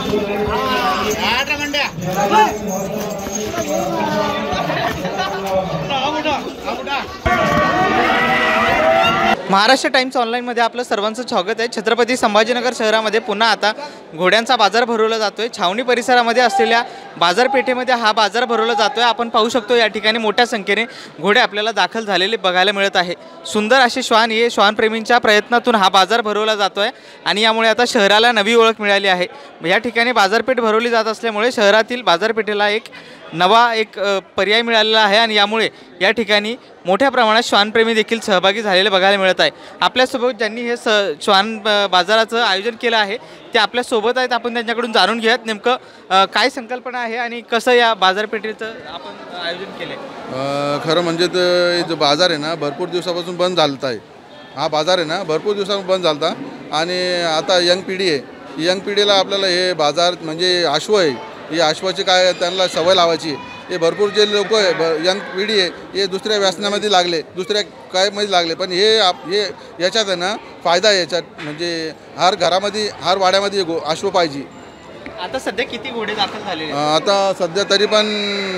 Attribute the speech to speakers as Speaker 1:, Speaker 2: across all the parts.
Speaker 1: Maharashtra times ऑनलाईनमध्ये आपलं सर्वांचं स्वागत आहे। छत्रपती संभाजीनगर शहरामध्ये पुन्हा आता घोड्यांचा बाजार भरवला जातोय। छावणी परिसरामध्ये असलेल्या बाजारपेठेमध्ये हा बाजार भरवला जातोय। आपण पाहू शकतो या ठिकाणी मोठ्या संख्येने घोडे आपल्याला दाखल झालेले बघायला मिळत आहे। सुंदर असे श्वान हे श्वानप्रेमींच्या प्रयत्नातून हा बाजार भरवला जातोय आणि यामुळे आता शहराला नवी ओळख मिळाली आहे। या ठिकाणी बाजारपेठ भरवली जात असल्यामुळे शहरातील बाजारपेठेला एक नवा पर्याय मिळालेला आहे आणि यामुळे या ठिकाणी मोठ्या प्रमाणात श्वानप्रेमी देखील सहभागी झालेले बघायला मिळत आहे। आपल्यासोबत ज्यांनी हे श्वान बाजाराचं आयोजन केलं आहे ते आपल्यासोबत आहेत। आपण त्यांच्याकडून जाणून घेऊयात नेमकं काय संकल्पना आहे आणि कसं या बाजारपेठेचं आपण आयोजन केलं आहे।
Speaker 2: खरं म्हणजे जो बाजार आहे ना भरपूर दिवसापासून बंद झालता आहे। हा बाजार आहे ना भरपूर दिवसापासून बंद झालता आणि आता यंग पिढी आहे, यंग पिढीला आपल्याला हे बाजार म्हणजे आश्व आहे, ही आश्वाची काय त्यांना सवय लावायची। हे भरपूर जे लोक यंग पिढी आहे हे दुसऱ्या व्यसनामध्ये लागले, दुसऱ्या कायमध्ये लागले, पण हे याच्यात आहे ना फायदा आहे याच्यात, म्हणजे हर घरामध्ये हर वाड्यामध्ये आश्व पाहिजे।
Speaker 1: आता सध्या किती घोडे दाखल झालेले?
Speaker 2: आता सध्या तरी पण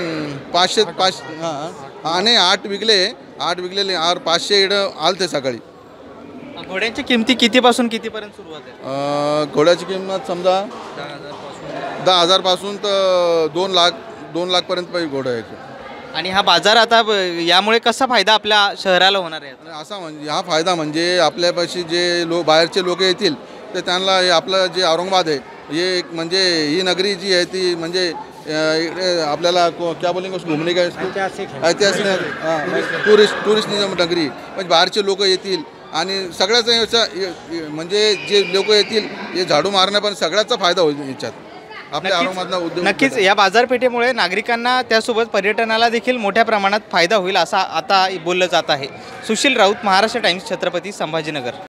Speaker 2: 500 आणि 8 विकलेले 500 इकडं आलते सकाळी।
Speaker 1: घोड्यांची किमती कितीपासून कितीपर्यंत सुरुवात आहे?
Speaker 2: घोड्याची किंमत समजा 10,000 पासून तर 2 लाख पर्यंत घोडं आहे।
Speaker 1: आणि हा बाजार आता यामुळे कसा फायदा आपल्या शहराला होणार आहे?
Speaker 2: असा म्हणजे हा फायदा म्हणजे आपल्यापाशी जे बाहेरचे लोक येतील तर त्यांना आपलं जे औरंगाबाद आहे हे म्हणजे ही नगरी जी आहे ती म्हणजे इकडे आपल्याला क्या बोलेंगे उसको घूमने का ऐतिहासिक टुरिस्ट नगरी, म्हणजे बाहेरचे लोक येतील आणि सगळ्याचा म्हणजे जे लोक येतील हे झाडू मारण्या पण सगळ्याचा फायदा होईल याच्यात आपल्या औरंगाबादला उद्योग।
Speaker 1: नक्कीच या बाजारपेठेमुळे नागरिकांना त्यासोबत पर्यटनाला देखील मोठ्या प्रमाणात फायदा होईल असा आता बोललं जात आहे। सुशील राऊत, महाराष्ट्र टाइम्स, छत्रपती संभाजीनगर।